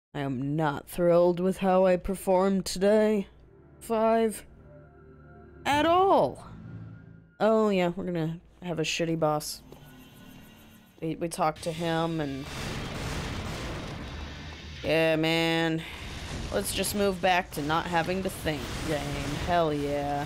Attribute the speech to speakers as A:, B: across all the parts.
A: I am not thrilled with how I performed today. 5. At all. Oh yeah, we're gonna have a shitty boss. We talked to him and... Yeah, man. Let's just move back to not having to think game. Hell yeah.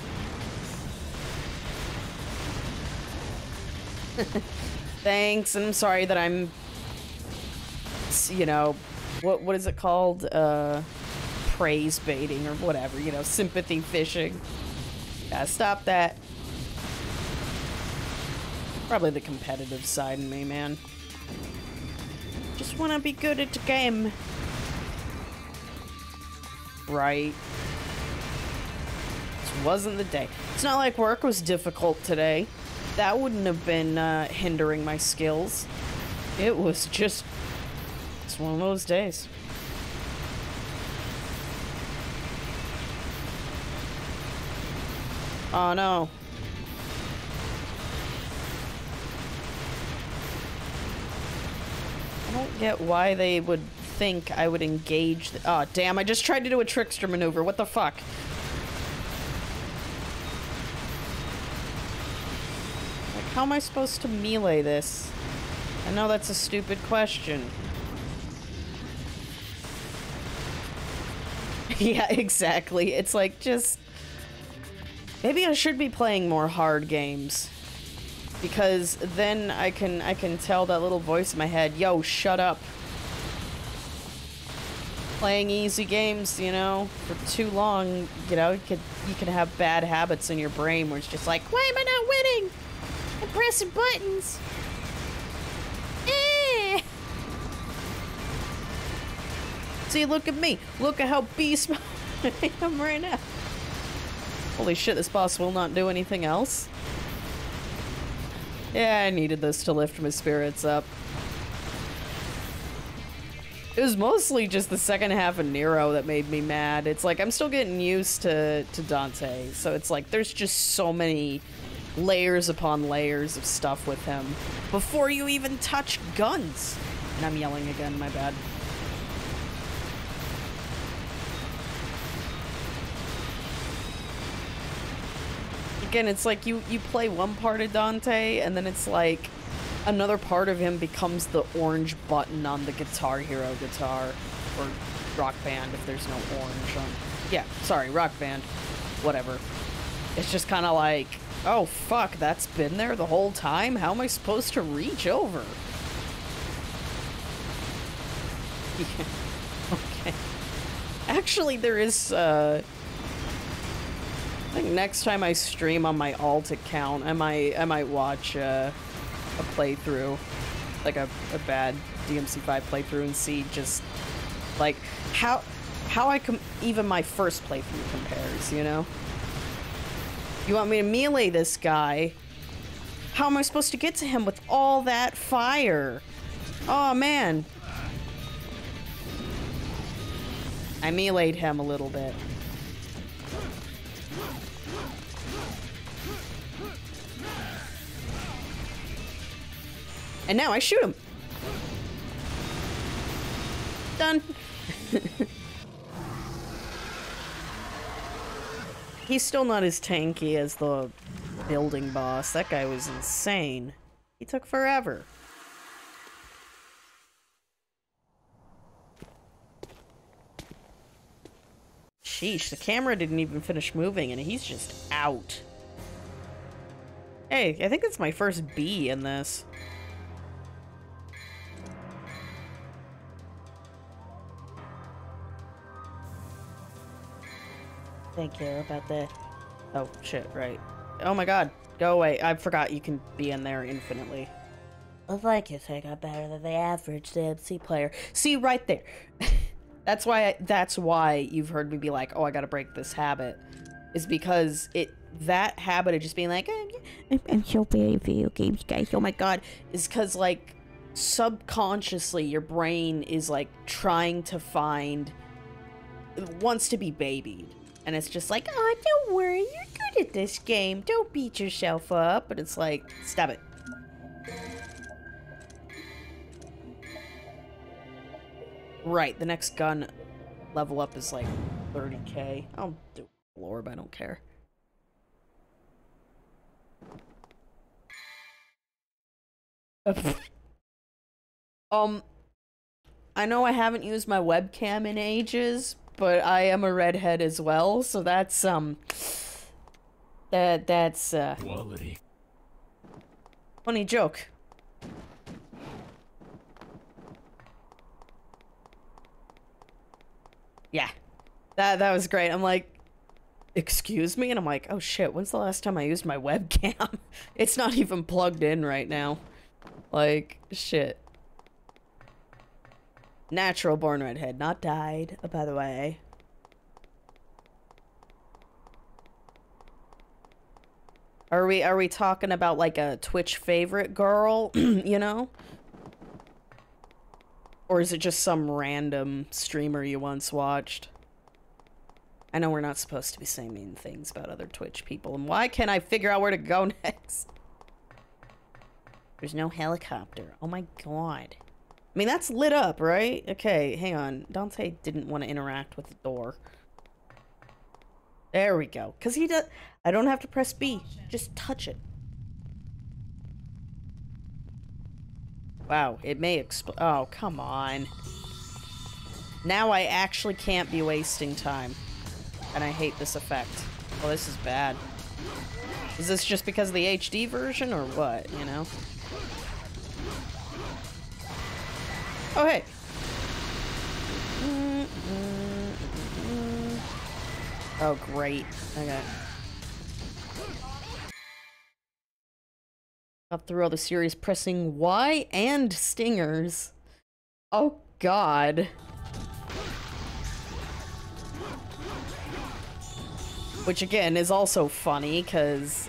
A: Thanks, and I'm sorry that I'm... You know, what is it called? Praise baiting or whatever, you know, sympathy fishing. Gotta stop that. Probably the competitive side in me, man. Just wanna be good at the game. Right. This wasn't the day. It's not like work was difficult today. That wouldn't have been hindering my skills. It was just... It's one of those days. Oh no. I don't get why they would think I would engage oh damn, I just tried to do a trickster maneuver. What the fuck? Like, how am I supposed to melee this? I know that's a stupid question. Yeah, exactly. It's like, just... Maybe I should be playing more hard games. Because then I can tell that little voice in my head, yo, shut up. Playing easy games, you know, for too long, you know, you can have bad habits in your brain where it's just like, why am I not winning? I'm pressing buttons. Eh. See, look at me. Look at how beast I am right now. Holy shit, this boss will not do anything else. Yeah, I needed this to lift my spirits up. It was mostly just the second half of Nero that made me mad. It's like, I'm still getting used to Dante, so it's like, there's just so many layers upon layers of stuff with him before you even touch guns. And I'm yelling again, my bad. Again, it's like you play one part of Dante, and then it's like another part of him becomes the orange button on the Guitar Hero guitar, or Rock Band if there's no orange on. Yeah, sorry, Rock Band, whatever. It's just kind of like, oh fuck, that's been there the whole time? How am I supposed to reach over? Yeah. Okay. Actually, there is, I think next time I stream on my alt account, I might watch a playthrough, like a bad DMC5 playthrough, and see just like how even my first playthrough compares, you know? You want me to melee this guy? How am I supposed to get to him with all that fire? Oh man. I meleeed him a little bit. And now I shoot him. Done. He's still not as tanky as the building boss. That guy was insane. He took forever. Sheesh, the camera didn't even finish moving and he's just out. Hey, I think that's my first B in this. Thank you about the... Oh, shit, right. Oh my god, go away. I forgot you can be in there infinitely. Well, thank you, so I got better than the average DMC player. See, right there. That's why you've heard me be like, oh, I gotta break this habit. Is because that habit of just being like, oh, I'm so bad at video games, guys, oh my god, is because, like, subconsciously your brain is, like, trying to find... wants to be babied. And it's just like, oh, don't worry, you're good at this game. Don't beat yourself up. But it's like, stop it. Right, the next gun level up is like 30k. I'll do orb, I don't care. I know I haven't used my webcam in ages, but I am a redhead as well, so that's that's
B: quality.
A: Funny joke. Yeah. That was great. I'm like, excuse me? And I'm like, oh shit, when's the last time I used my webcam? It's not even plugged in right now. Like, shit. Natural born redhead, not dyed, by the way. Are we talking about like a Twitch favorite girl, you know? Or is it just some random streamer you once watched? I know we're not supposed to be saying mean things about other Twitch people, and why can't I figure out where to go next? There's no helicopter. Oh my god. I mean, that's lit up, right? Okay, hang on. Dante didn't want to interact with the door. There we go. Because he does... I don't have to press B. Just touch it. Wow, it may explode. Oh, come on. Now I actually can't be wasting time. And I hate this effect. Oh, this is bad. Is this just because of the HD version or what, you know? Oh, hey. Oh, great. Okay. Up through all the series pressing Y and stingers. Oh, God. Which, again, is also funny, because,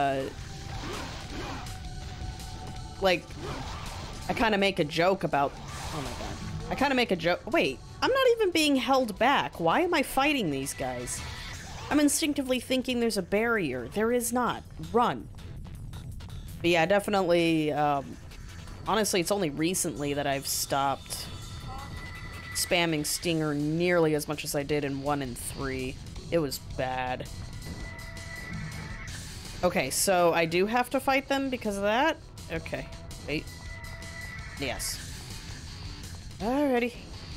A: like, I kind of make a joke about... Oh, my God. I kind of make a joke... Wait, I'm not even being held back. Why am I fighting these guys? I'm instinctively thinking there's a barrier. There is not. Run. But yeah, definitely, honestly, it's only recently that I've stopped spamming Stinger nearly as much as I did in 1 and 3. It was bad. Okay, so I do have to fight them because of that? Okay, wait. Yes. Alrighty.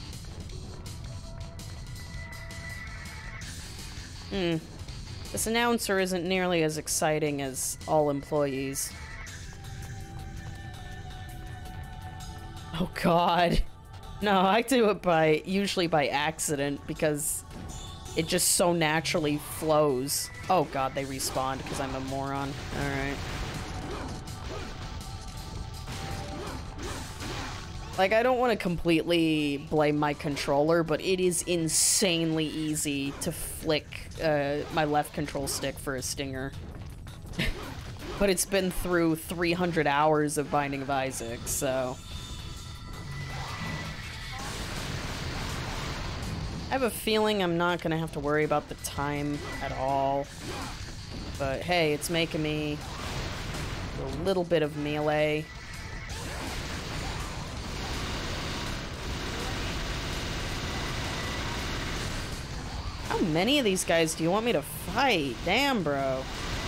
A: This announcer isn't nearly as exciting as all employees. Oh god. No, I do it usually by accident because it just so naturally flows. Oh god, they respawned because I'm a moron. Alright. Like, I don't want to completely blame my controller, but it is insanely easy to flick my left control stick for a stinger. But it's been through 300 hours of Binding of Isaac, so... I have a feeling I'm not going to have to worry about the time at all. But hey, it's making me a little bit of melee. How many of these guys do you want me to fight? Damn, bro.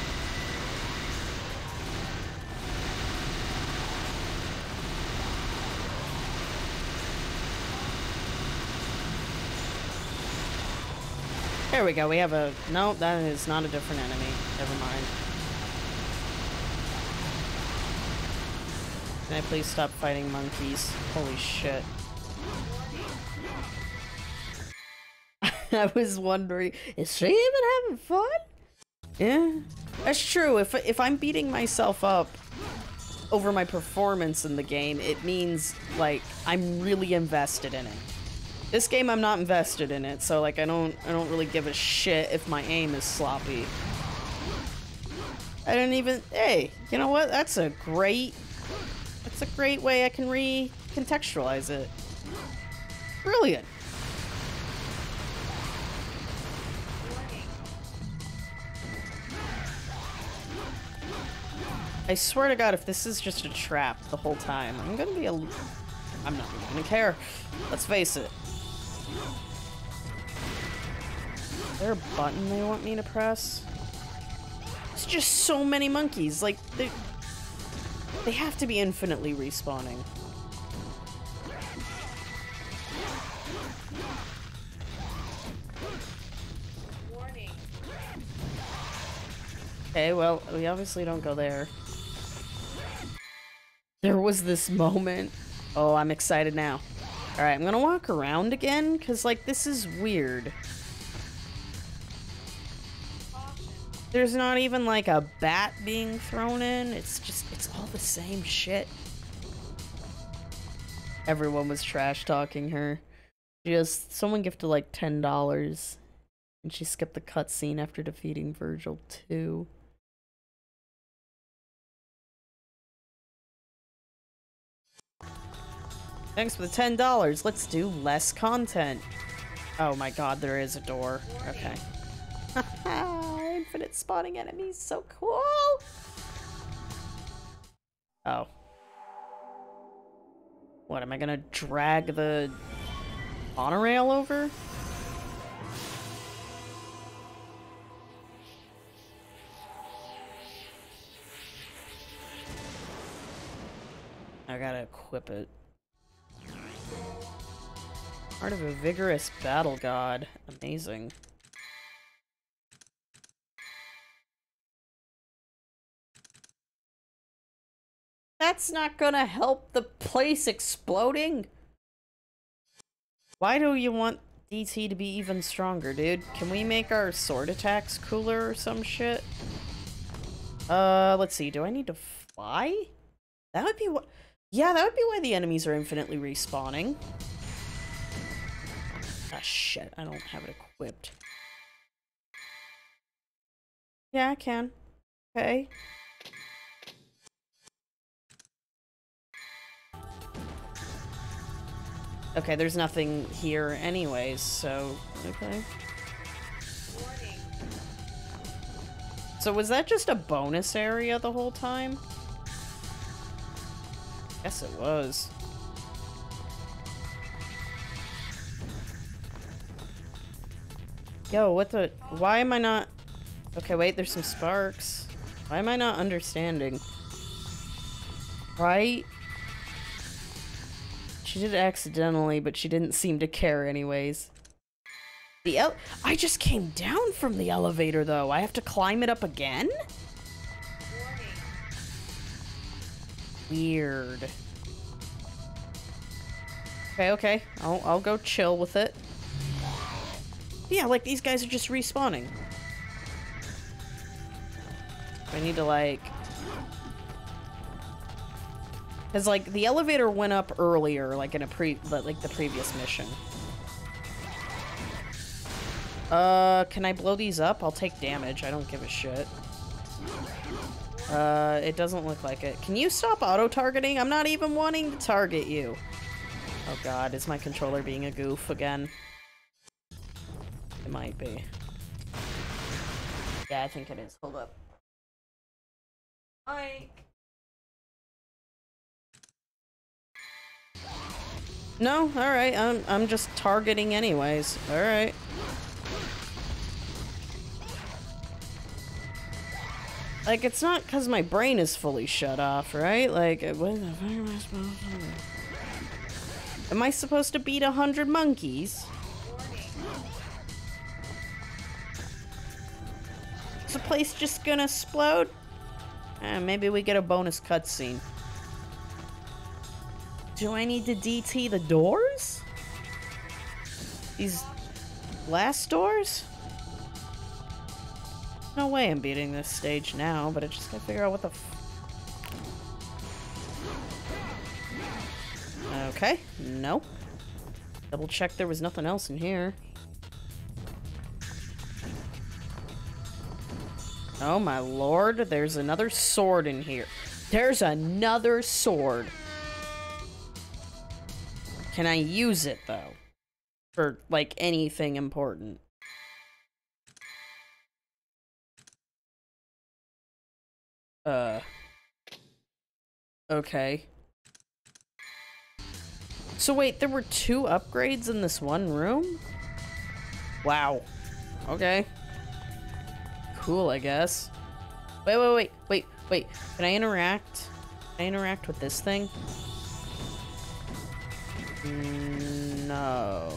A: There we go, we have a... No, that is not a different enemy. Never mind. Can I please stop fighting monkeys? Holy shit. I was wondering, is she even having fun? Yeah, that's true. If I'm beating myself up over my performance in the game, it means, like, I'm really invested in it. This game, I'm not invested in it, so, like, I don't really give a shit if my aim is sloppy. I didn't even... Hey, you know what? That's a great way I can recontextualize it. Brilliant. I swear to God, if this is just a trap the whole time, I'm not even gonna care. Let's face it. Is there a button they want me to press? It's just so many monkeys. Like, they have to be infinitely respawning.
B: Warning.
A: Okay, well, we obviously don't go there. There was this moment. Oh, I'm excited now. Alright, I'm gonna walk around again, because, like, this is weird. There's not even, like, a bat being thrown in. It's just, it's all the same shit. Everyone was trash-talking her. Just, someone gifted, like, $10. And she skipped the cutscene after defeating Virgil, too. Thanks for the $10. Let's do less content. Oh my god, there is a door. Okay. Haha, infinite spawning enemies, so cool! Oh. What, am I gonna drag the monorail over? I gotta equip it. Part of a vigorous battle god. Amazing. That's not gonna help the place exploding. Why do you want DT to be even stronger, dude? Can we make our sword attacks cooler or some shit? Let's see. Do I need to fly? That would be what... Yeah, that would be why the enemies are infinitely respawning. Ah, shit. I don't have it equipped. Yeah, I can. Okay. Okay, there's nothing here anyways, so... Okay.
B: Warning.
A: So was that just a bonus area the whole time? Guess it was. Yo, what the... Why am I not... Okay, wait, there's some sparks. Why am I not understanding? Right? She did it accidentally, but she didn't seem to care anyways. I just came down from the elevator, though. I have to climb it up again?
B: Warning.
A: Weird. Okay. I'll go chill with it. Yeah, like, these guys are just respawning. I need to, like... Because, like, the elevator went up earlier, like, in the previous mission. Can I blow these up? I'll take damage. I don't give a shit. It doesn't look like it. Can you stop auto-targeting? I'm not even wanting to target you. Oh god, is my controller being a goof again? It might be. Yeah, I think it is. Hold up. No, alright, I'm just targeting anyways. Alright. Like, it's not because my brain is fully shut off, right? Like, what the fuck am I supposed to do? Am I supposed to beat 100 monkeys? Is the place just gonna explode? Maybe we get a bonus cutscene. Do I need to DT the doors? These glass doors? No way I'm beating this stage now, but I just gotta figure out what the Okay, no. Double check there was nothing else in here. Oh my lord, there's another sword in here. There's another sword. Can I use it, though? For, like, anything important? Okay. So wait, there were 2 upgrades in this one room? Wow. Okay. Cool, I guess. Wait. Can I interact? Can I interact with this thing? No.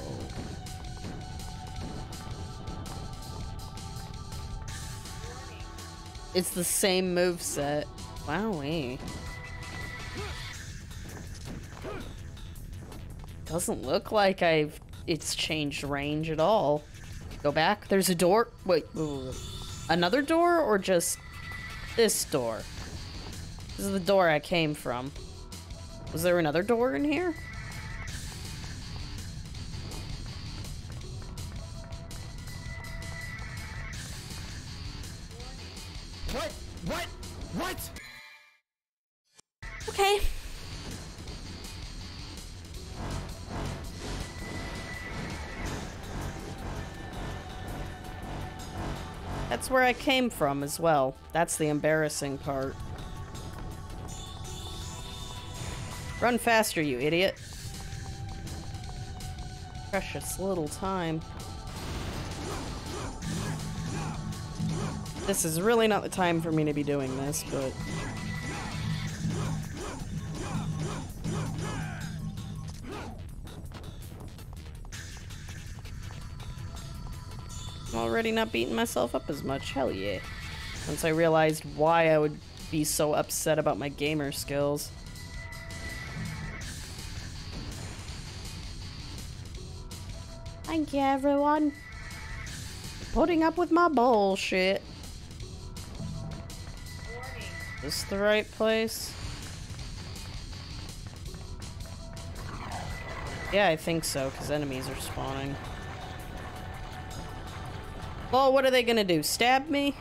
A: It's the same moveset. Wowee. Doesn't look like it's changed range at all. Go back. There's a door. Wait. Another door or just this door? This is the door I came from. Was there another door in here?
C: What?
A: Okay. That's where I came from as well. That's the embarrassing part. Run faster, you idiot. Precious little time. This is really not the time for me to be doing this, but... I'm already not beating myself up as much. Hell yeah. Once I realized why I would be so upset about my gamer skills. Thank you, everyone. Putting up with my bullshit.
B: Warning.
A: Is this the right place? Yeah, I think so, because enemies are spawning. Well, what are they gonna do? Stab me?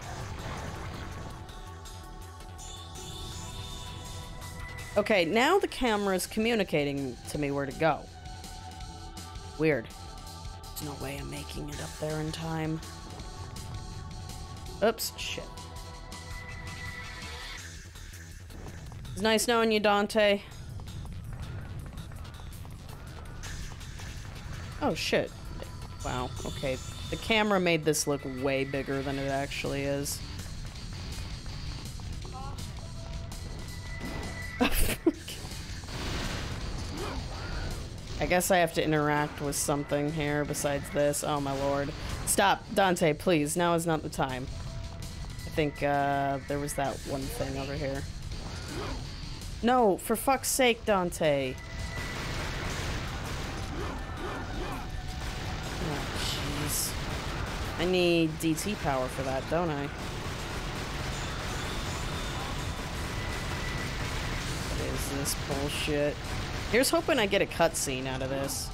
A: Okay, now the camera's communicating to me where to go. Weird. There's no way I'm making it up there in time. Oops, shit. It's nice knowing you, Dante. Oh, shit. Wow, okay. The camera made this look way bigger than it actually is. I guess I have to interact with something here besides this. Oh my lord. Stop, Dante, please. Now is not the time. I think there was that one thing over here. No, for fuck's sake, Dante. Oh, jeez. I need DT power for that, don't I? What is this bullshit? Here's hoping I get a cutscene out of this.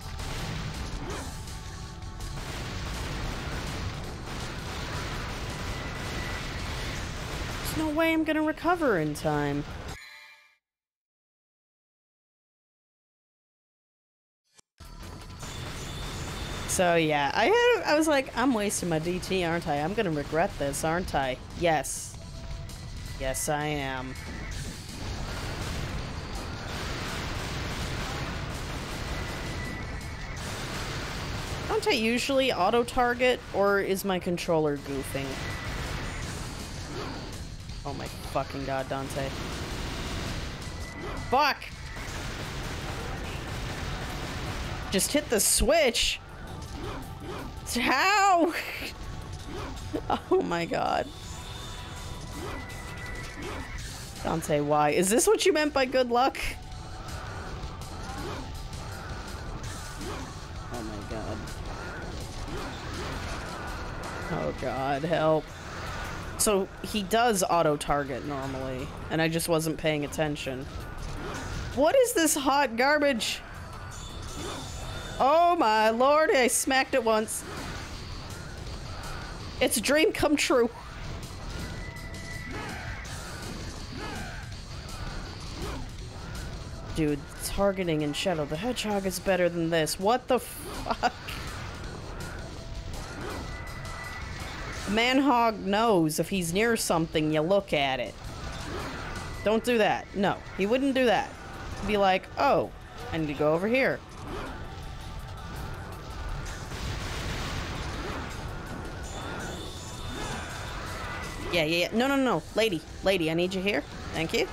A: There's no way I'm gonna recover in time. So yeah, I was like, I'm wasting my DT, aren't I? I'm gonna regret this, aren't I? Yes. Yes, I am. Don't I usually auto-target, or is my controller goofing? Oh my fucking god, Dante. Fuck! Just hit the switch! How? Oh my god. Dante, why? Is this what you meant by good luck? Oh my god. Oh god, help. So he does auto-target normally, and I just wasn't paying attention. What is this hot garbage? Oh my lord, I smacked it once. It's a dream come true. Dude, targeting in Shadow the Hedgehog is better than this. What the fuck? Manhog knows if he's near something, you look at it. Don't do that. No, he wouldn't do that. He'd be like, oh, I need to go over here. Yeah. No. Lady, I need you here. Thank you.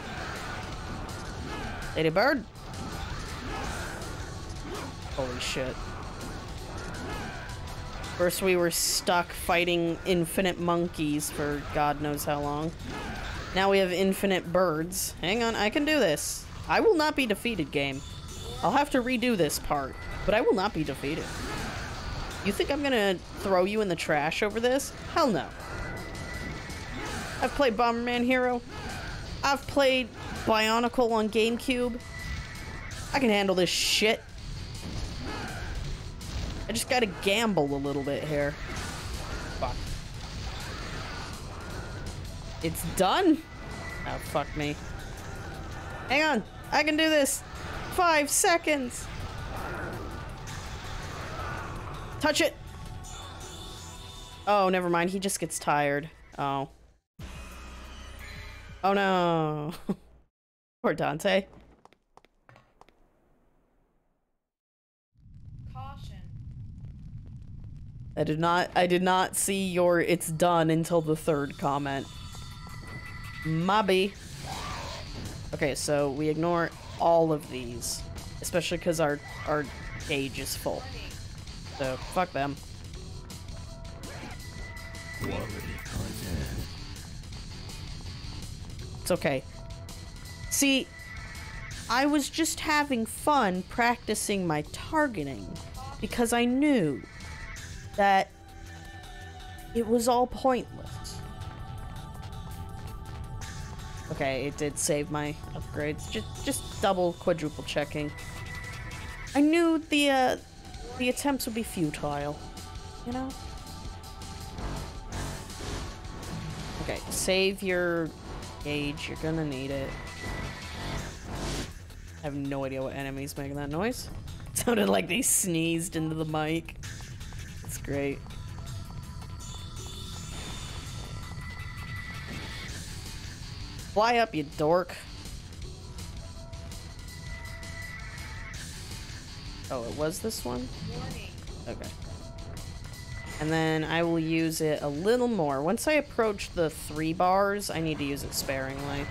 A: Lady bird. Holy shit. First we were stuck fighting infinite monkeys for God knows how long. Now we have infinite birds. Hang on, I can do this. I will not be defeated, game. I'll have to redo this part, but I will not be defeated. You think I'm gonna throw you in the trash over this? Hell no. I've played Bomberman Hero. I've played Bionicle on GameCube. I can handle this shit. I just gotta gamble a little bit here. Fuck. It's done? Oh, fuck me. Hang on. I can do this. 5 seconds. Touch it. Oh, never mind. He just gets tired. Oh. Oh no. Poor Dante.
B: Caution.
A: I did not see your "it's done" until the third comment. Mobby. Okay, so we ignore all of these, especially because our gauge is full. So fuck them. It's okay. See, I was just having fun practicing my targeting because I knew that it was all pointless. Okay, it did save my upgrades. Just double, quadruple checking. I knew the attempts would be futile, you know? Okay, save your gauge. You're gonna need it. I have no idea what enemy's making that noise. It sounded like they sneezed into the mic. It's great. Fly up, you dork. Oh, it was this one?
B: Warning.
A: Okay. And then I will use it a little more. Once I approach the 3 bars, I need to use it sparingly.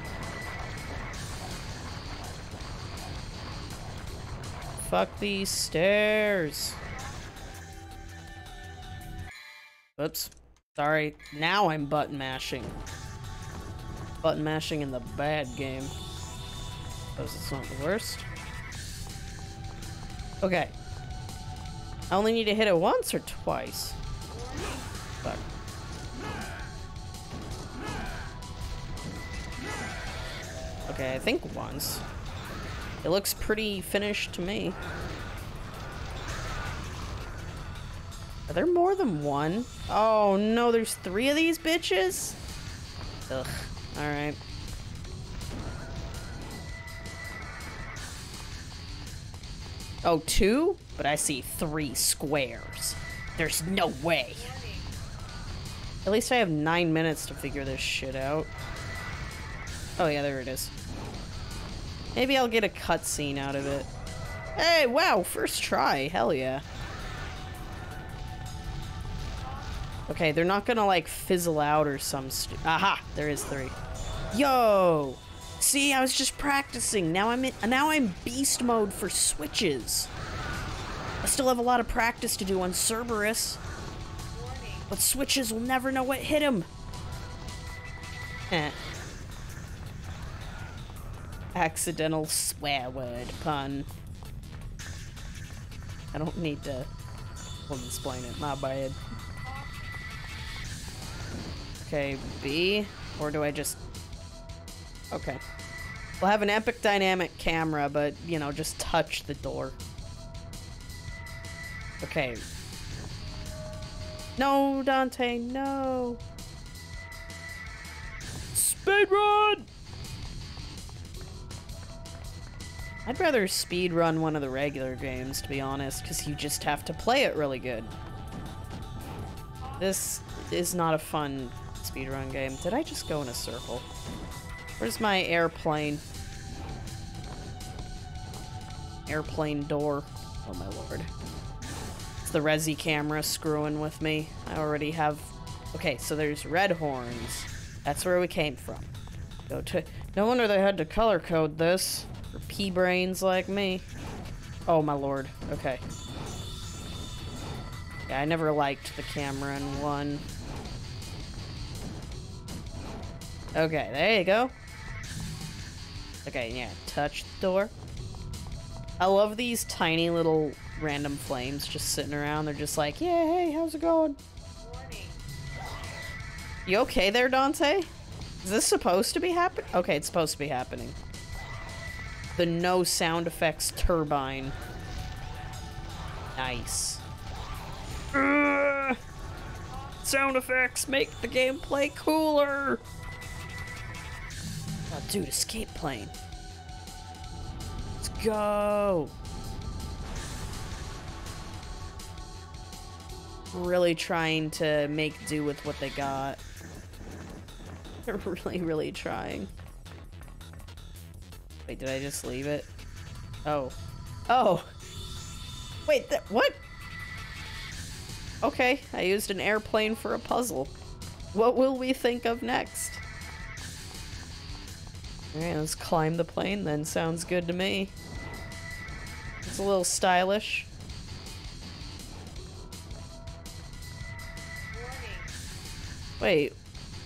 A: Fuck these stairs. Oops. Sorry. Now I'm button mashing. Button mashing in the bad game. Suppose it's not the worst. Okay. I only need to hit it once or twice? Fuck. Okay, I think once. It looks pretty finished to me. Are there more than one? Oh no, there's 3 of these bitches? Ugh. Alright. Oh, 2? But I see 3 squares. There's no way. At least I have 9 minutes to figure this shit out. Oh yeah, there it is. Maybe I'll get a cutscene out of it. Hey, wow, first try. Hell yeah. Okay, they're not gonna like fizzle out or some aha, there is 3. Yo! See, I was just practicing. Now I'm beast mode for switches. I still have a lot of practice to do on Cerberus. But switches will never know what hit him. Accidental swear word pun. I don't need to explain it, my bad. Okay, B, or do I just... Okay. We'll have an epic dynamic camera, but, you know, just touch the door. Okay. No, Dante, no. Speedrun! I'd rather speedrun one of the regular games, to be honest, because you just have to play it really good. This is not a fun speedrun game. Did I just go in a circle? Where's my airplane? airplane door. Oh my lord. It's the Resi camera screwing with me. I already have... Okay, so there's red horns. That's where we came from. Go to... No wonder they had to color code this. For pea-brains like me. Oh my lord. Okay. Yeah, I never liked the camera in 1. Okay, there you go. Okay, yeah, touch the door. I love these tiny little random flames just sitting around. They're just like, yeah, hey, how's it going?
B: Warning.
A: You okay there, Dante? Is this supposed to be happening? Okay, it's supposed to be happening. The no sound effects turbine. Nice. Sound effects make the gameplay cooler. Oh, dude, escape plane. Let's go. Really trying to make do with what they got. They're really trying. Wait, did I just leave it? Oh. Oh! Wait, what? Okay, I used an airplane for a puzzle. What will we think of next? Alright, let's climb the plane then. Sounds good to me. It's a little stylish.
B: Warning.
A: Wait.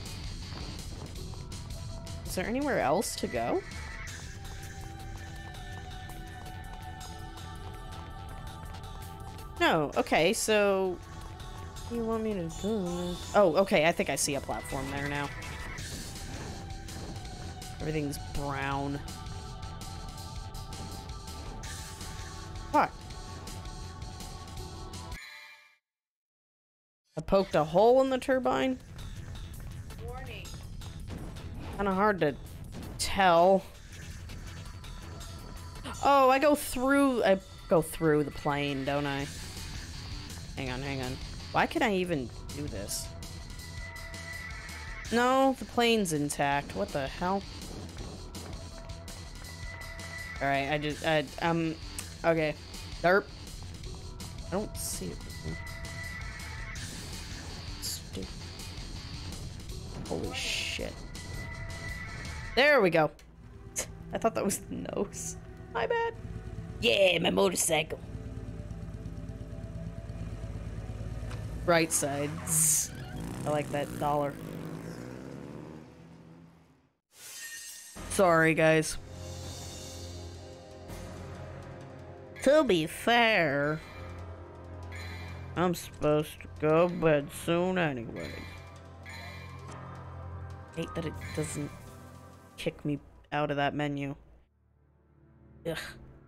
A: Is there anywhere else to go? No, okay, so... What do you want me to do? Oh, okay, I think I see a platform there now. Everything's brown. Fuck. I poked a hole in the turbine?
B: Warning.
A: Kinda hard to tell. Oh, I go through the plane, don't I? Hang on. Why can I even do this? No, the plane's intact. What the hell? Alright, okay. Derp. I don't see it. Stupid. Holy shit. There we go. I thought that was the nose. My bad. Yeah, my motorcycle. Right side. Zzz. I like that dollar. Sorry, guys. To be fair, I'm supposed to go to bed soon anyway. Hate that it doesn't kick me out of that menu. Ugh.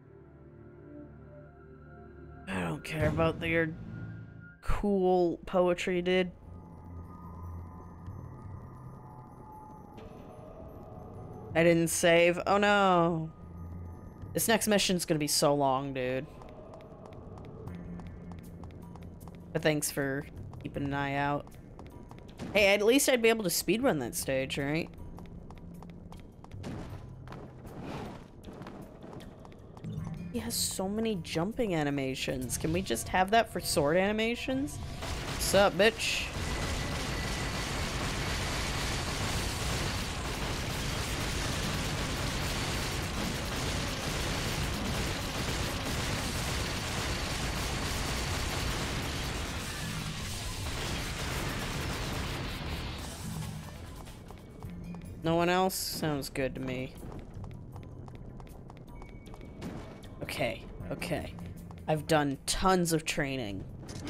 A: I don't care about your cool poetry, dude. I didn't save. Oh no. This next mission's gonna be so long, dude. But thanks for keeping an eye out. Hey, at least I'd be able to speedrun that stage, right? He has so many jumping animations. Can we just have that for sword animations? What's up, bitch? No one else? Sounds good to me. Okay. I've done tons of training.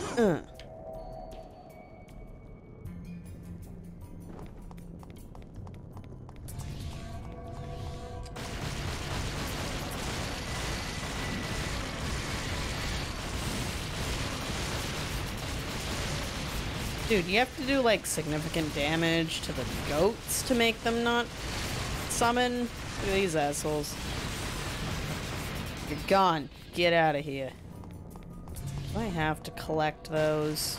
A: Dude, you have to do, like, significant damage to the goats to make them not summon? Look at these assholes. You're gone. Get out of here. Do I have to collect those?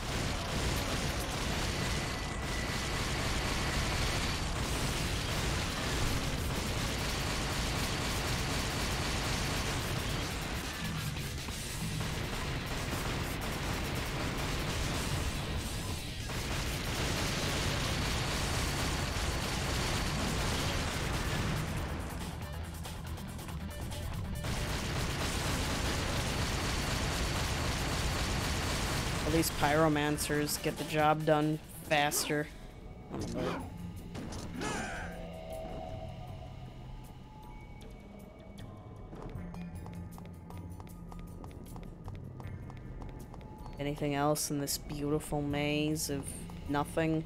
A: At least pyromancers get the job done faster. Oh my lord. Anything else in this beautiful maze of nothing?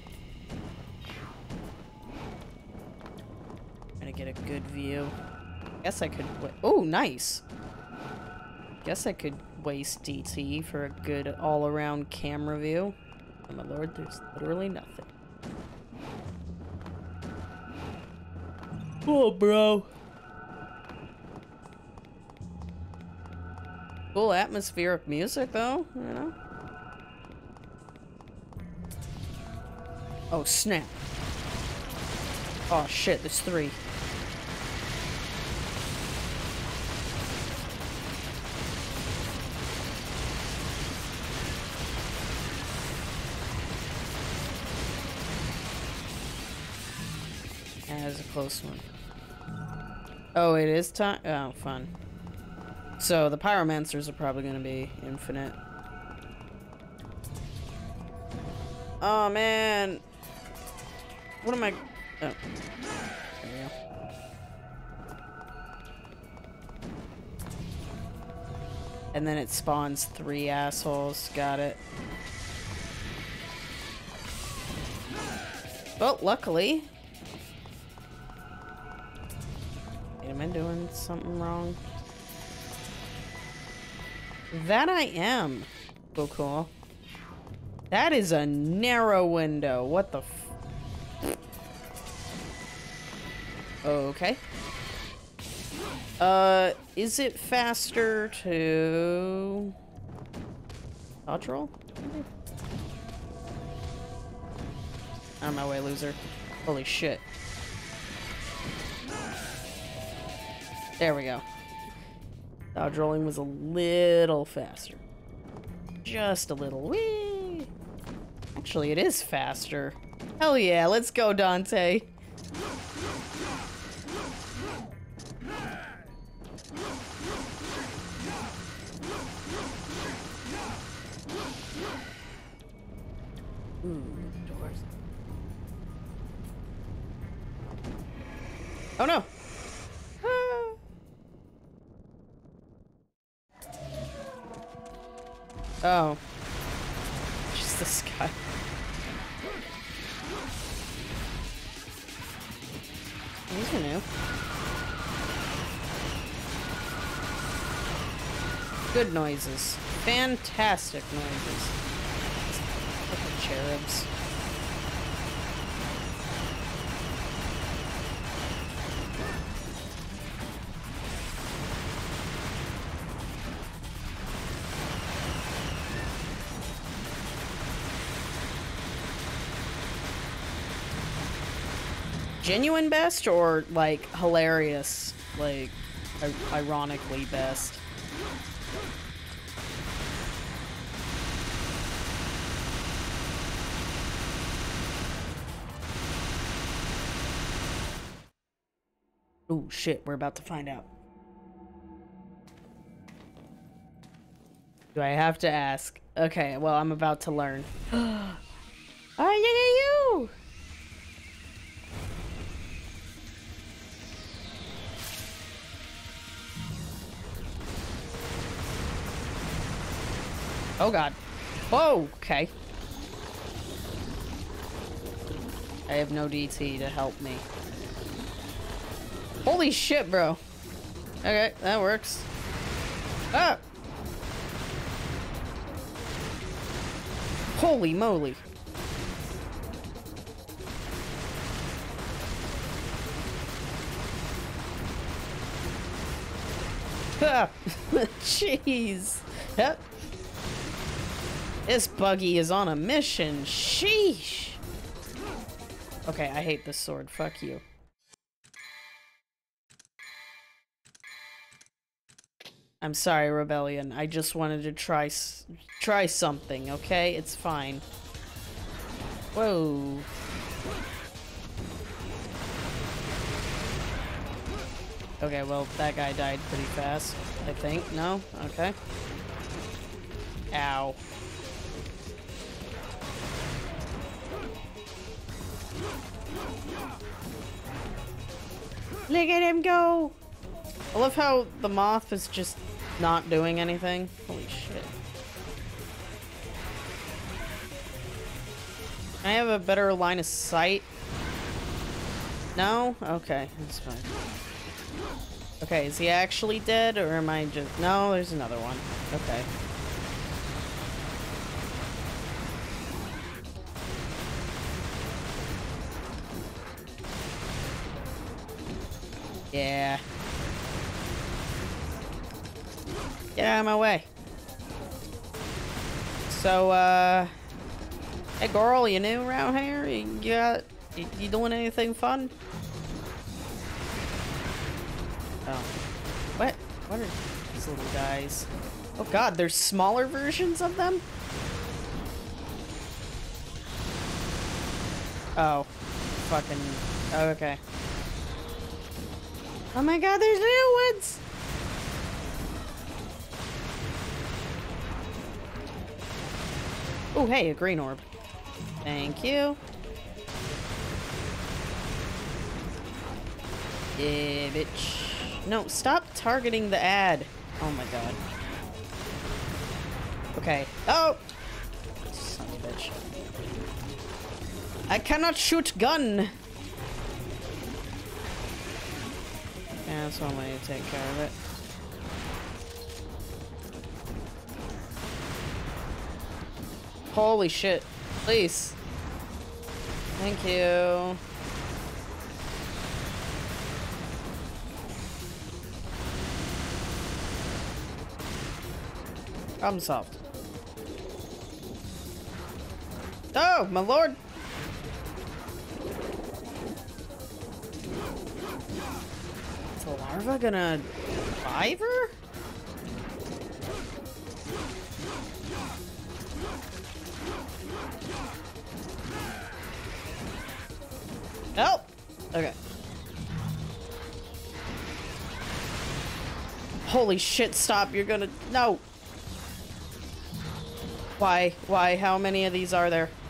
A: Trying to get a good view. Guess I could. Oh, nice. Guess I could waste DT for a good all-around camera view. Oh my lord, there's literally nothing. Oh, bro. Cool atmospheric music, though, you know? Oh, snap. Oh, shit, there's 3. That was a close one. Oh, it is time? Oh, fun. So, the pyromancers are probably gonna be infinite. Oh, man. What am I... Oh. There we go. And then it spawns 3 assholes. Got it. Well, luckily... Wait, am I doing something wrong? That I am. Oh, cool. That is a narrow window. What the f... Okay. Is it faster to... dodge roll? Maybe? On my way, loser. Holy shit. There we go. Dodge rolling was a little faster. Just a little. Whee! Actually, it is faster. Hell yeah, let's go, Dante. Ooh, doors. Oh no! Ah. Oh. Just this guy. These are new. Good noises. Fantastic noises. Fucking cherubs. Genuine best or like hilarious, like ironically best? Oh shit, we're about to find out. Do I have to ask? Okay, well, I'm about to learn. Oh, you! Oh god. Whoa, okay. I have no DT to help me. Holy shit, bro. Okay, that works. Ah! Holy moly. Ah! Jeez. Yep. This buggy is on a mission. Sheesh. Okay, I hate this sword. Fuck you. I'm sorry, Rebellion. I just wanted to try something, okay? It's fine. Whoa. Okay, well, that guy died pretty fast, I think. No? Okay. Ow. Look at him go! I love how the moth is just not doing anything. Holy shit. I have a better line of sight. No? Okay, that's fine. Okay, is he actually dead, or am I just... No, there's another one. Okay. Yeah. Get out of my way. So, hey girl, you new around here? You doing anything fun? Oh. What? What are these little guys? Oh god, there's smaller versions of them? Oh. Fucking... Oh, okay. Oh my god, there's new ones! Oh, hey, a green orb. Thank you. Yeah, bitch. No, stop targeting the ad. Oh my god. Okay. Oh! Son of a bitch. I cannot shoot gun! Yeah, that's one way to take care of it. Holy shit. Please. Thank you. Problem solved. Oh, my lord! Is the larva gonna revive her? Help! Okay. Holy shit, stop, you're gonna... No! Why? Why? How many of these are there?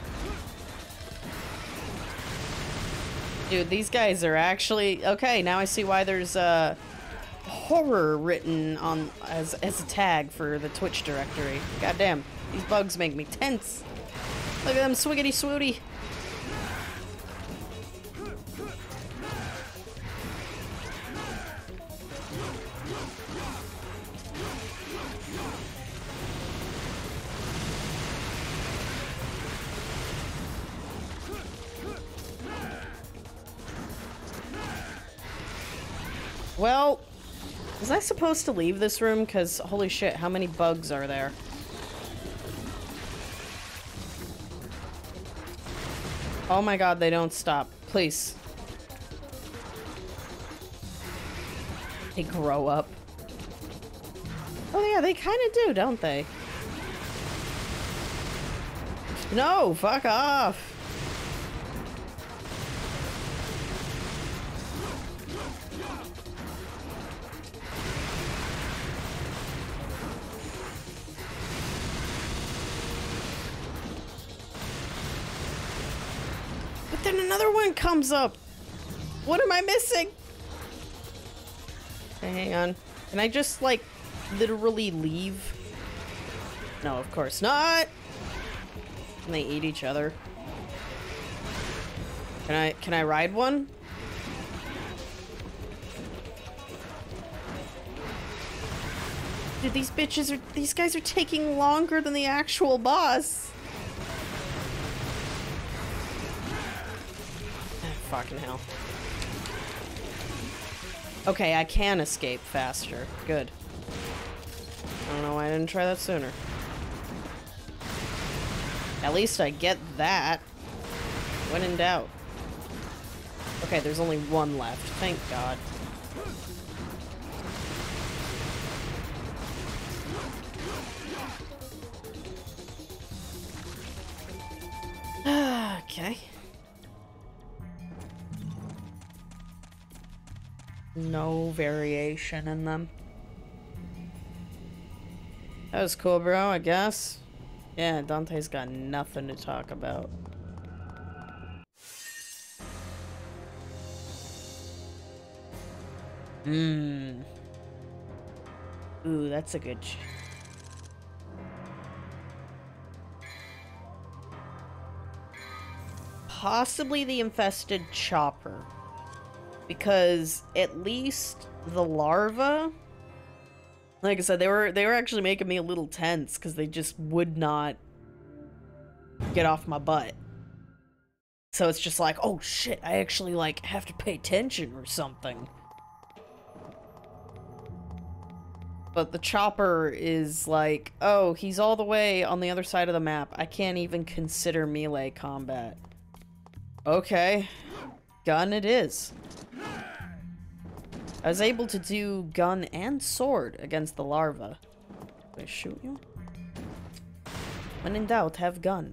A: Dude, these guys are actually... Okay, now I see why there's, horror written on as a tag for the Twitch directory. Goddamn, these bugs make me tense. Look at them swiggity swooty. Well, was I supposed to leave this room? Because, holy shit, how many bugs are there? Oh my god, they don't stop. Please. They grow up. Oh yeah, they kind of do, don't they? No, fuck off. But then another one comes up. What am I missing? Okay, hang on. Can I just, like, literally leave? No, of course not. Can they eat each other? Can I ride one? Dude, these guys are taking longer than the actual boss. Fucking hell. Okay, I can escape faster. Good. I don't know why I didn't try that sooner. At least I get that. When in doubt. Okay, there's only one left. Thank God. Okay. No variation in them. That was cool, bro, I guess. Yeah, Dante's got nothing to talk about. Mmm. Ooh, that's a good... Possibly the infested chopper. Because at least the larva... Like I said, they were actually making me a little tense because they just would not get off my butt. So it's just like, oh shit, I actually like have to pay attention or something. But the chopper is like, oh, he's all the way on the other side of the map. I can't even consider melee combat. Okay, gun it is. I was able to do gun and sword against the larva. Did I shoot you? When in doubt, have gun.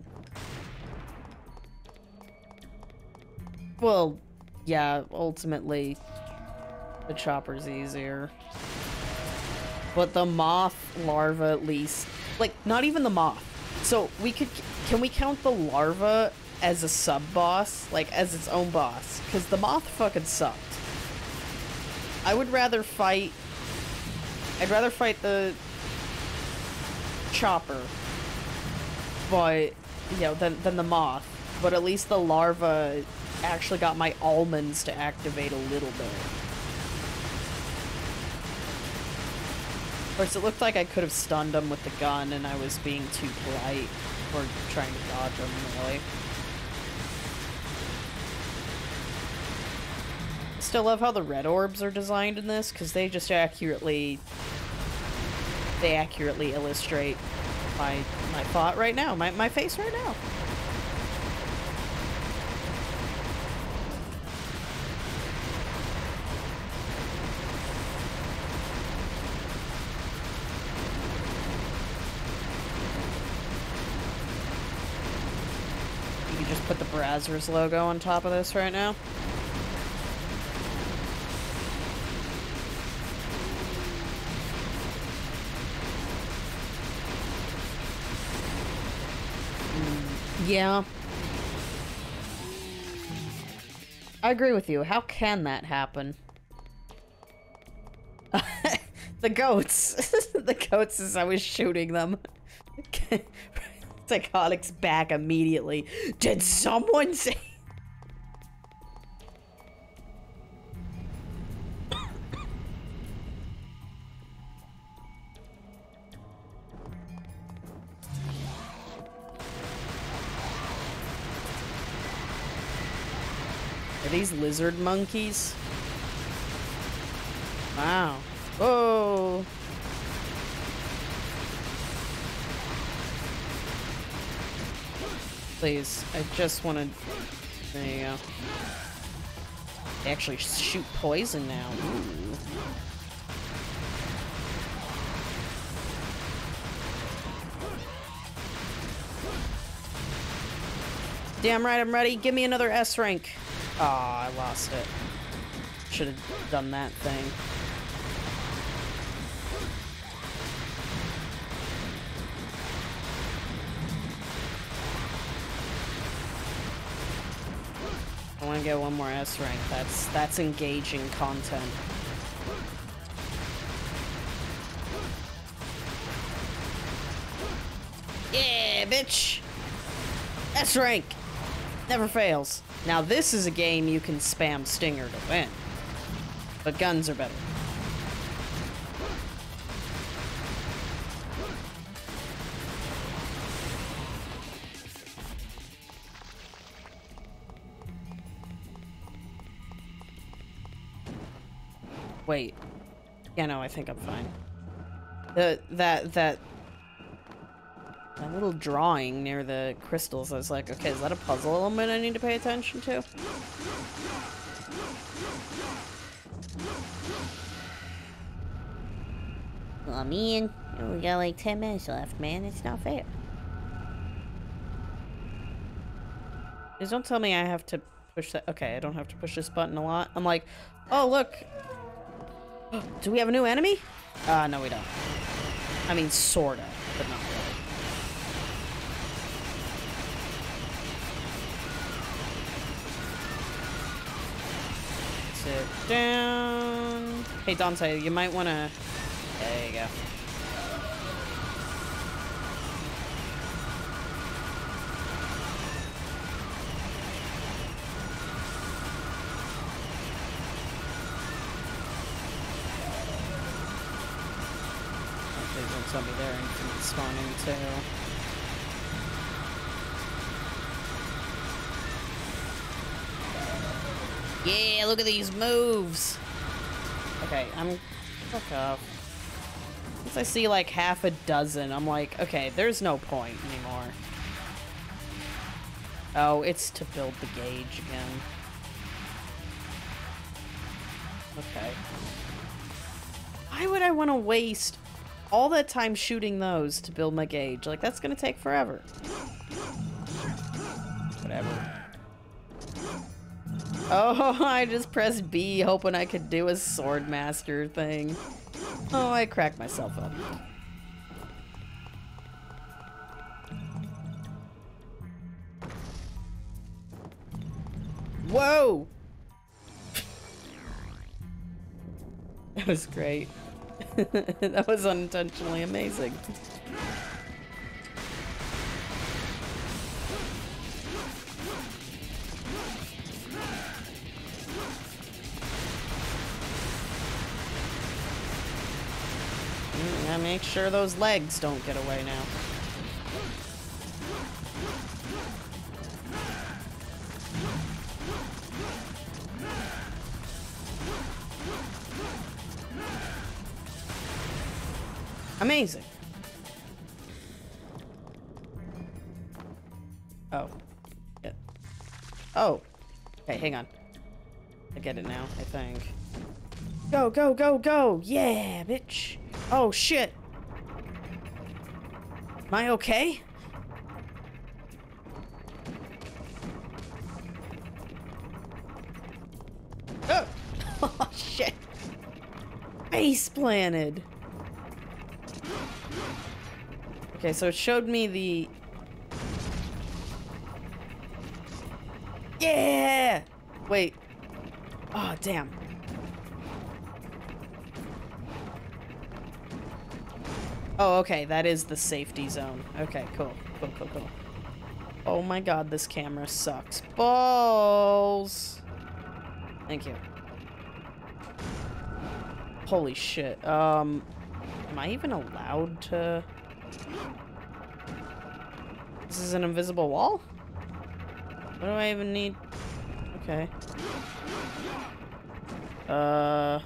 A: Well, yeah, ultimately, the chopper's easier. But the moth larva, at least, like, not even the moth. So, can we count the larva as a sub-boss? Like, as its own boss? Because the moth fucking sucked. I'd rather fight the chopper, but, you know, than the moth. But at least the larva actually got my almonds to activate a little bit. Of course, it looked like I could have stunned him with the gun, and I was being too polite for trying to dodge him, really. Still love how the red orbs are designed in this, because they just accurately illustrate my thought right now, my face right now. You can just put the Brazzers logo on top of this right now. Yeah. I agree with you. How can that happen? The goats. The goats as I was shooting them. Psychotic's back immediately. Did someone say... Are these lizard monkeys? Wow. Whoa. Please, I just want to... There you go. They actually shoot poison now. Ooh. Damn right, I'm ready. Give me another S rank. Aw, I lost it. Should have done that thing. I want to get one more S rank. That's engaging content. Yeah, bitch! S rank! Never fails. Now this is a game you can spam Stinger to win. But guns are better. Wait. Yeah, no, I think I'm fine. That little drawing near the crystals, I was like, okay, is that a puzzle element I need to pay attention to? Well, I mean, we got like 10 minutes left, man. It's not fair. Just don't tell me I have to push that. Okay, I don't have to push this button a lot. I'm like, oh, look. Do we have a new enemy? No, we don't. I mean, sorta, but not really. Sit down. Hey, Dante, you might want to... There you go. There's somebody there and spawning too. Yeah, look at these moves. Okay, fuck off. Once I see like half a dozen, I'm like, okay, there's no point anymore. Oh, it's to build the gauge again. Okay. Why would I want to waste all that time shooting those to build my gauge? Like, that's gonna take forever. Whatever. Oh, I just pressed B hoping I could do a sword master thing. Oh, I cracked myself up. Whoa! That was great. That was unintentionally amazing. Gotta make sure those legs don't get away now. Amazing. Oh. Yeah. Oh. Okay, hang on. I get it now, I think. Go, go, go, go! Yeah, bitch! Oh, shit! Am I okay? Oh! Oh, shit! Face planted! Okay, so it showed me the... Yeah! Wait. Oh, damn. Oh, okay, that is the safety zone. Okay, cool. Cool, cool, cool. Oh my god, this camera sucks. Balls! Thank you. Holy shit. Am I even allowed to... This is an invisible wall? What do I even need? Okay. I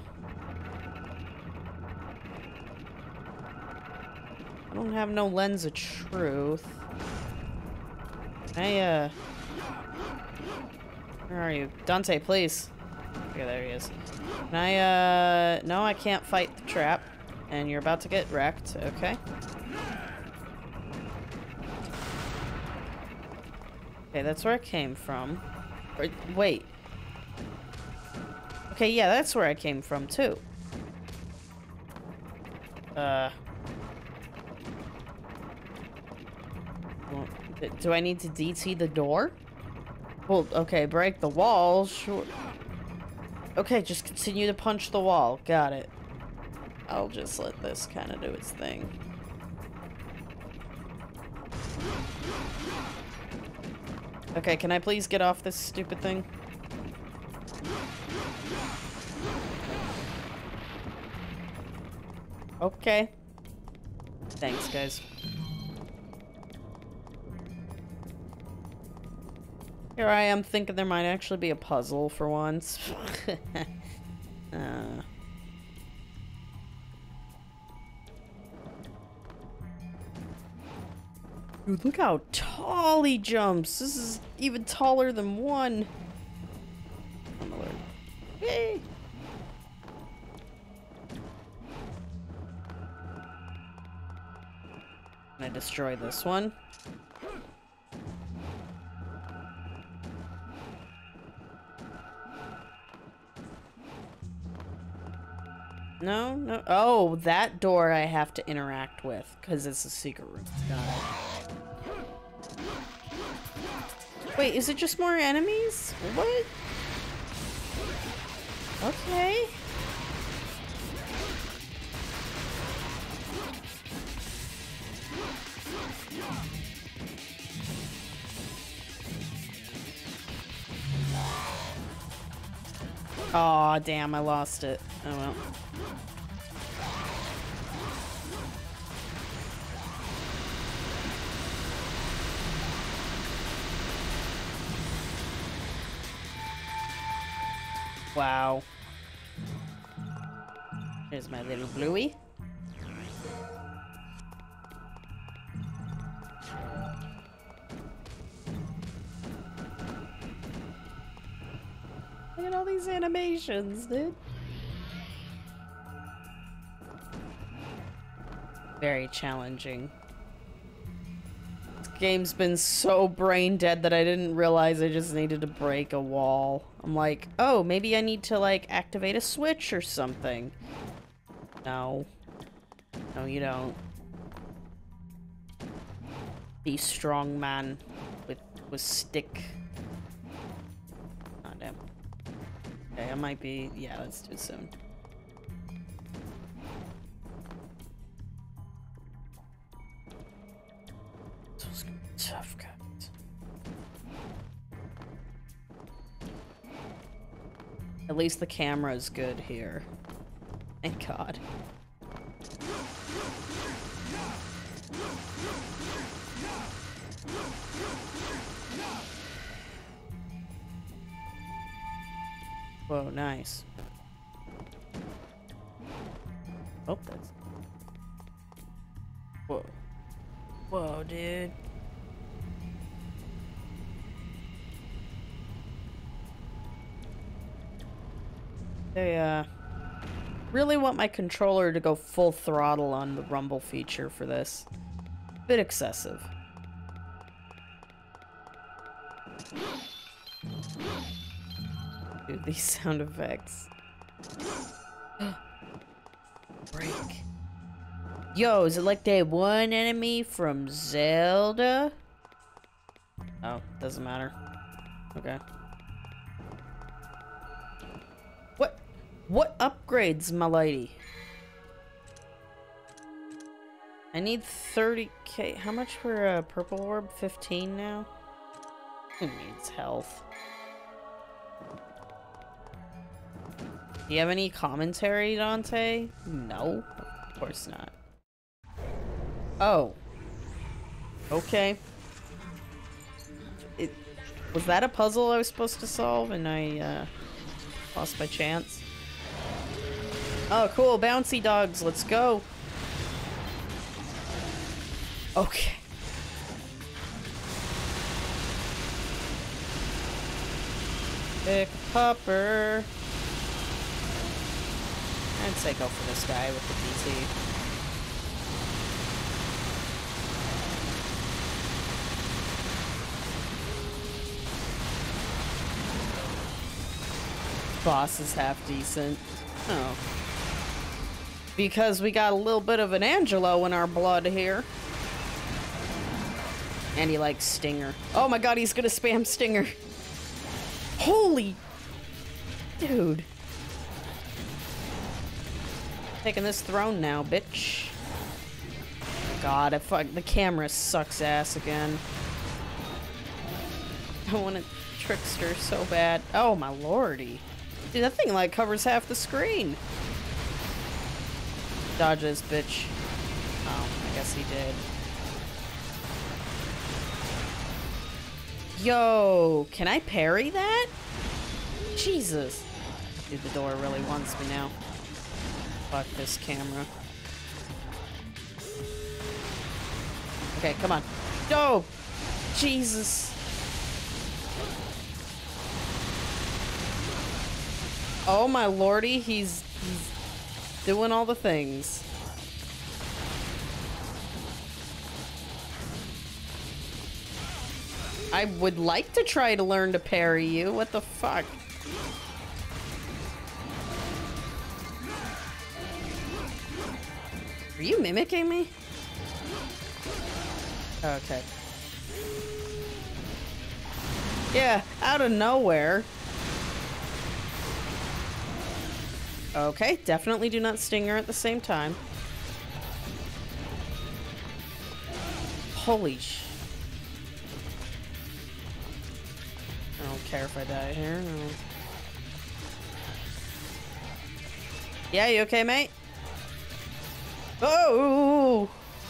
A: don't have no lens of truth. Where are you? Dante, please. Okay, there he is. Can I, no, I can't fight the trap. And you're about to get wrecked. Okay. Okay, that's where I came from. Or, wait. Okay, yeah, that's where I came from, too. Do I need to DT the door? Well, okay, break the wall, sure. Okay, just continue to punch the wall. Got it. I'll just let this kind of do its thing. Okay, can I please get off this stupid thing? Okay. Thanks, guys. Here I am thinking there might actually be a puzzle for once. Dude, look how tall he jumps. This is even taller than one. Oh my lord. Yay! Can I destroy this one? No, no. Oh, that door I have to interact with because it's a secret room. Got it. Wait, is it just more enemies? What? Okay. Aw, damn, I lost it. Oh well. Wow. Here's my little bluey. Look at all these animations, dude. Very challenging. This game's been so brain dead that I didn't realize I just needed to break a wall. I'm like, oh, maybe I need to, like, activate a switch or something. No. No, you don't. Be strong, man. With stick. Oh, damn. Okay, I might be... Yeah, that's too soon. Tough cut. At least the camera is good here. Thank God. Whoa, nice. Oh, that's... Whoa. Whoa, dude. I, really want my controller to go full throttle on the rumble feature for this. Bit excessive. Dude, these sound effects. Break. Yo, is it like they have one enemy from Zelda? Oh, doesn't matter. Okay. What upgrades, my lady? I need 30k. How much for a purple orb? 15 now? Who needs health? Do you have any commentary, Dante? No, of course not. Oh. Okay. Was that a puzzle I was supposed to solve and I, lost by chance? Oh, cool. Bouncy dogs. Let's go. Okay. Pick Popper. I'd say go for this guy with the PC. Boss is half decent. Oh. Because we got a little bit of an Angelo in our blood here. And he likes Stinger. Oh my god, he's gonna spam Stinger. Holy... Dude. Taking this throne now, bitch. God, the camera sucks ass again. I want a trickster so bad. Oh my lordy. Dude, that thing like covers half the screen. Dodge this, bitch. Oh, I guess he did. Yo, can I parry that? Jesus. Dude, the door really wants me now. Fuck this camera. Okay, come on. Go! Jesus. Oh my lordy, he's doing all the things. I would like to try to learn to parry you. What the fuck? Are you mimicking me? Okay. Yeah, out of nowhere. Okay, definitely do not Stinger at the same time. Holy sh... I don't care if I die here. No. Yeah, you okay, mate? Oh!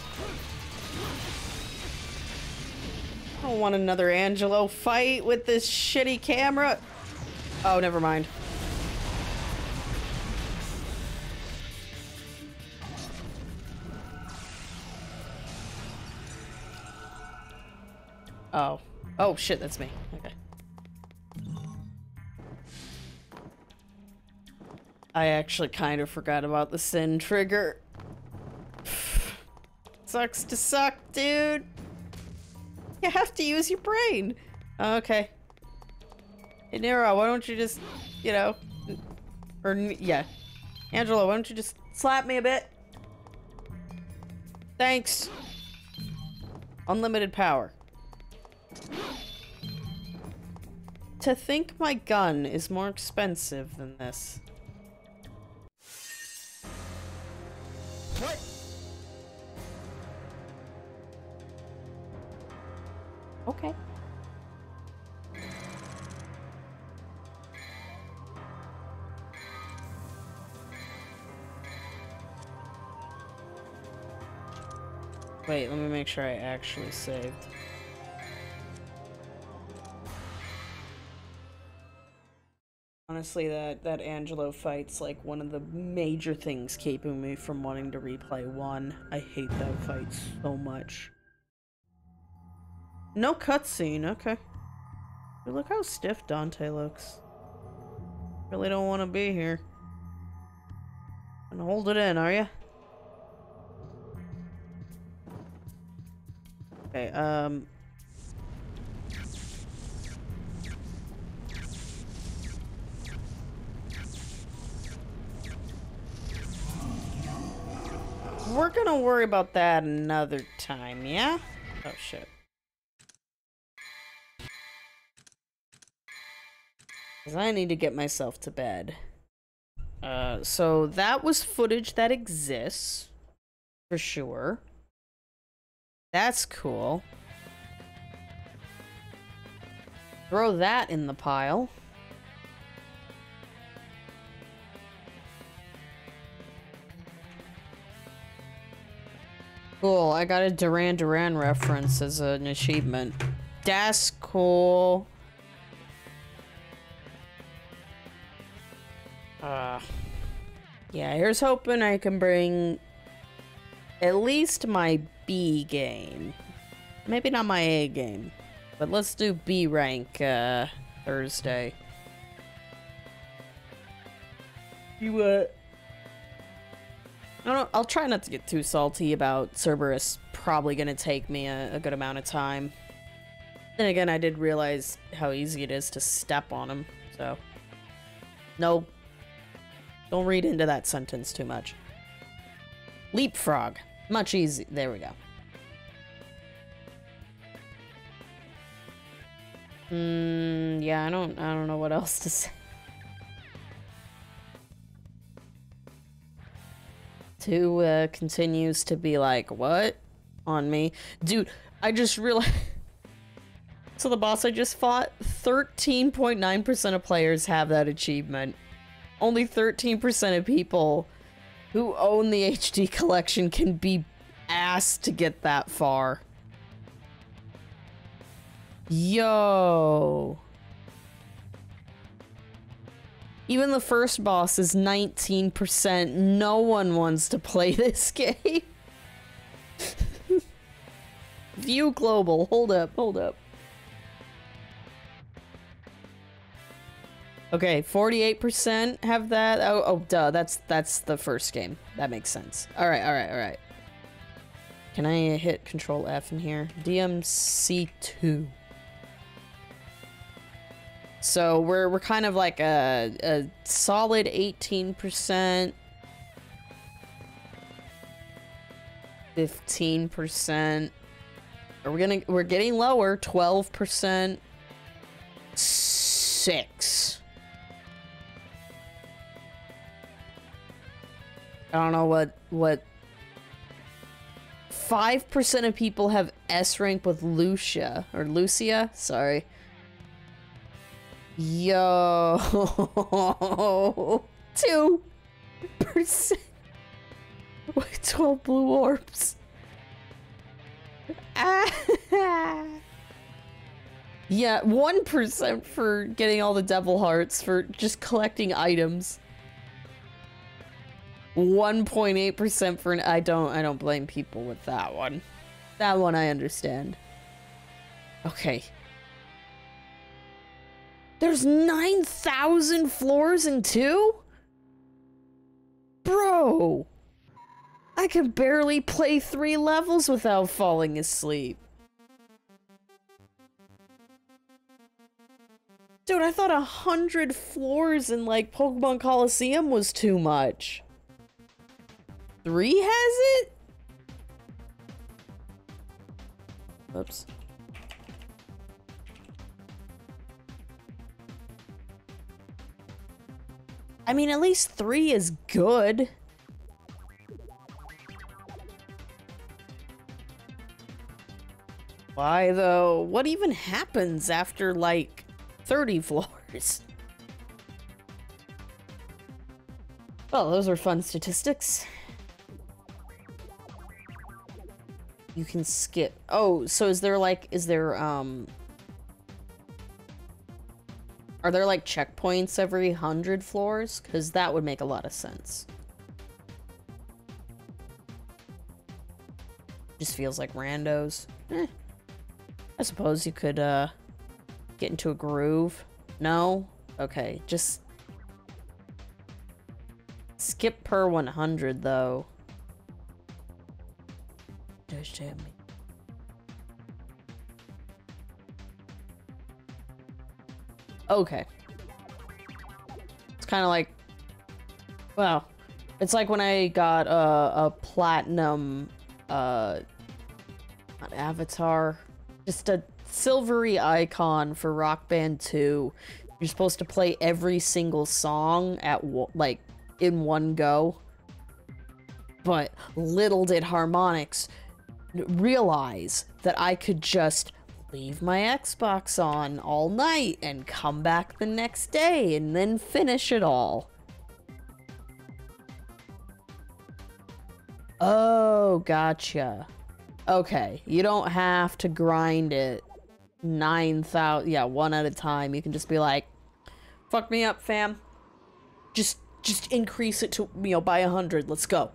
A: I don't want another Angelo fight with this shitty camera. Oh, never mind. Oh. Oh, shit, that's me. Okay. I actually kind of forgot about the sin trigger. Sucks to suck, dude. You have to use your brain. Okay. Hey, Nero, why don't you just, you know, or, yeah. Angelo, why don't you just slap me a bit? Thanks. Unlimited power. To think my gun is more expensive than this. What? Okay. Wait, let me make sure I actually saved. Honestly, that Angelo fight's like one of the major things keeping me from wanting to replay 1. I hate that fight so much. No cutscene, okay. But look how stiff Dante looks. Really don't want to be here. And hold it in, are ya? Okay, we're gonna worry about that another time, yeah? Oh, shit. Because I need to get myself to bed. So that was footage that exists. For sure. That's cool. Throw that in the pile. Cool, I got a Duran Duran reference as an achievement. That's cool. Yeah, here's hoping I can bring at least my B game. Maybe not my A game, but let's do B rank Thursday. I'll try not to get too salty about Cerberus probably gonna take me a good amount of time. Then again, I did realize how easy it is to step on him, so... No. Don't read into that sentence too much. Leapfrog. Much easy. There we go. Yeah, I don't know what else to say. 2 continues to be like, what? On me. Dude, I just realized... So the boss I just fought, 13.9% of players have that achievement. Only 13% of people who own the HD collection can be asked to get that far. Yo. Even the first boss is 19%. No one wants to play this game. View global. Hold up, hold up. Okay, 48% have that. Oh, duh. That's the first game. That makes sense. All right. Can I hit Control F in here? DMC2. So we're kind of like a solid 18%, 15%. We're getting lower. 12%. 6. I don't know what 5% of people have S rank with Lucia or Lucia, sorry. Yo. 2. percent with 12 blue orbs. Yeah, 1% for getting all the devil hearts for just collecting items. 1.8% for an— I don't blame people with that one. That one I understand. Okay. There's 9,000 floors in 2? Bro! I can barely play 3 levels without falling asleep. Dude, I thought 100 floors in, like, Pokemon Coliseum was too much. 3 has it? Oops. I mean, at least 3 is good. Why, though? What even happens after, like, 30 floors? Well, those are fun statistics. You can skip. Oh, so is there, like, are there, like, checkpoints every 100 floors? Because that would make a lot of sense. Just feels like randos. I suppose you could, get into a groove. No? Okay, just skip per 100, though. Just hit me. Okay. It's kind of like, well, it's like when I got a platinum, not avatar, just a silvery icon for Rock Band 2. You're supposed to play every single song at, like, in one go. But little did Harmonix realize that I could just leave my Xbox on all night and come back the next day and then finish it all. Oh, gotcha. Okay, you don't have to grind it 9,000, yeah, one at a time. You can just be like, fuck me up, fam. Just increase it to, you know, by 100. Let's go.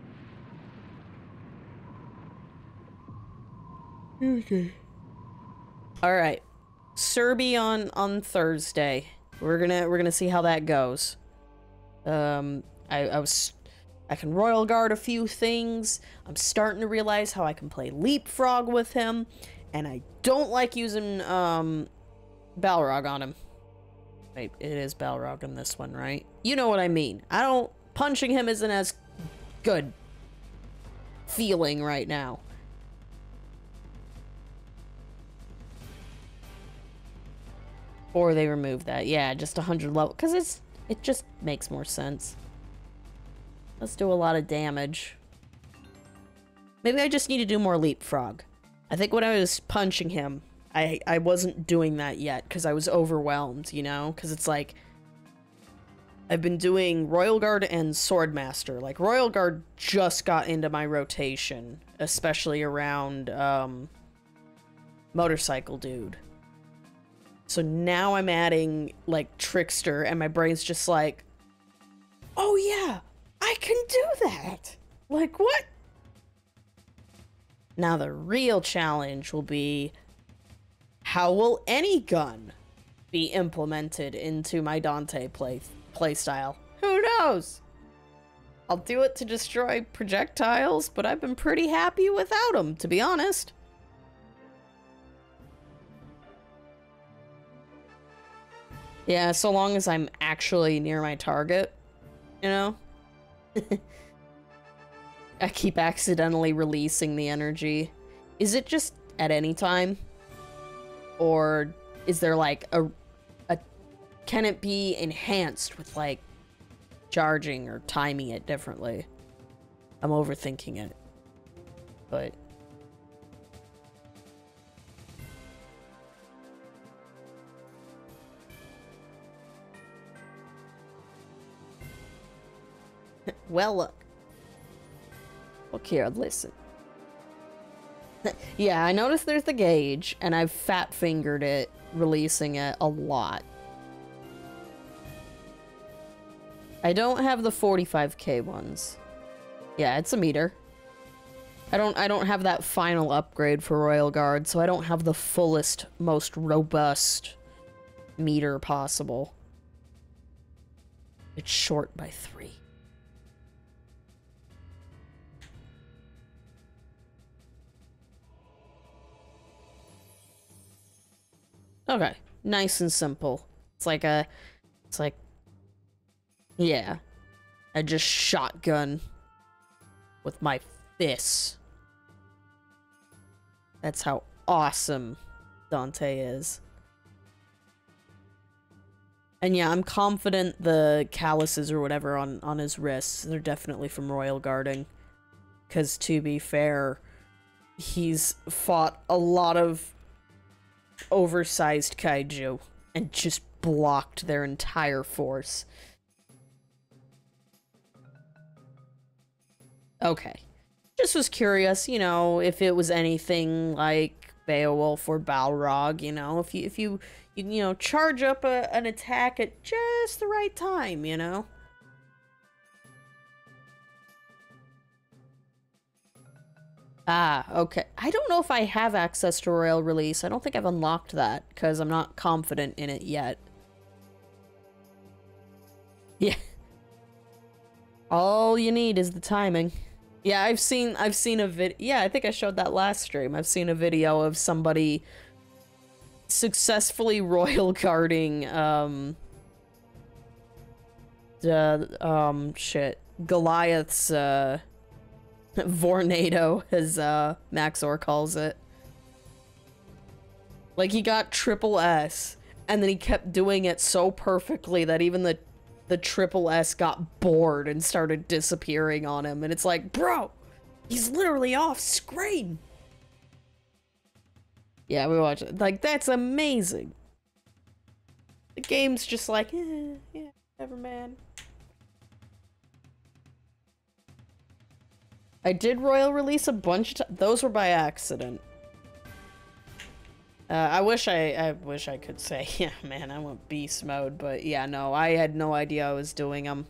A: Okay. All right, Serby on Thursday. We're gonna see how that goes. I can Royal Guard a few things. I'm starting to realize how I can play Leapfrog with him, and I don't like using Balrog on him. Wait, it is Balrog in this one, right? You know what I mean. Punching him isn't as good feeling right now. Or they remove that. Yeah, just 100 level. Because it just makes more sense. Let's do a lot of damage. Maybe I just need to do more Leapfrog. I think when I was punching him, I wasn't doing that yet because I was overwhelmed, you know? Because it's like, I've been doing Royal Guard and Swordmaster. Like, Royal Guard just got into my rotation, especially around Motorcycle Dude. So now I'm adding, like, Trickster, and my brain's just like, oh yeah, I can do that! Like, what? Now the real challenge will be, how will any gun be implemented into my Dante playstyle? Who knows? I'll do it to destroy projectiles, but I've been pretty happy without them, to be honest. Yeah, so long as I'm actually near my target, you know? I keep accidentally releasing the energy. Is it just at any time? Or is there like a can it be enhanced with like charging or timing it differently? I'm overthinking it. But Well, look here, listen. Yeah, I noticed there's the gauge, and I've fat-fingered it, releasing it a lot. I don't have the 45k ones. Yeah, it's a meter. I don't have that final upgrade for Royal Guard, so I don't have the fullest, most robust meter possible. It's short by 3. Okay, nice and simple. It's like, yeah. I just shotgun with my fists. That's how awesome Dante is. And yeah, I'm confident the calluses or whatever on his wrists, they're definitely from Royal Guarding. Because to be fair, he's fought a lot of oversized kaiju and just blocked their entire force. Okay. Just was curious, you know, if it was anything like Beowulf or Balrog, you know, if you charge up an attack at just the right time, you know? Ah, okay. I don't know if I have access to Royal Release. I don't think I've unlocked that, because I'm not confident in it yet. Yeah. All you need is the timing. Yeah, I've seen a vid. Yeah, I think I showed that last stream. I've seen a video of somebody successfully royal guarding Goliath's Vornado, as Maxor calls it. Like, he got triple S, and then he kept doing it so perfectly that even the triple S got bored and started disappearing on him, and it's like, bro, he's literally off screen. Yeah, we watch it. Like, that's amazing. The game's just like, yeah, whatever, man. I did Royal Release a bunch of times. Those were by accident. I wish I could say, yeah, man, I went beast mode, but yeah, no, I had no idea I was doing them.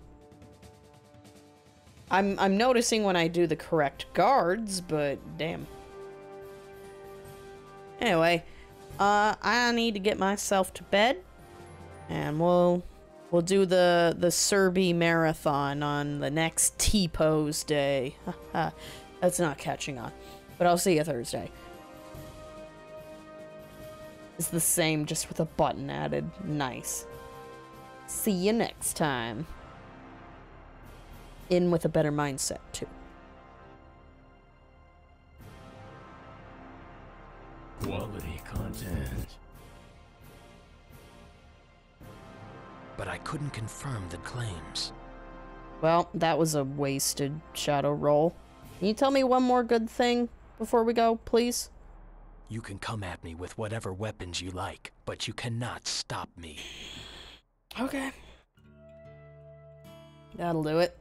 A: I'm noticing when I do the correct guards, but damn. Anyway, I need to get myself to bed, and we'll do the Serbi marathon on the next T-pose day. That's not catching on, but I'll see you Thursday. It's the same, just with a button added. Nice. See you next time. In with a better mindset, too.
C: Quality content. But I couldn't confirm the claims.
A: Well, that was a wasted shadow roll. Can you tell me one more good thing before we go, please?
C: You can come at me with whatever weapons you like, but you cannot stop me.
A: Okay. That'll do it.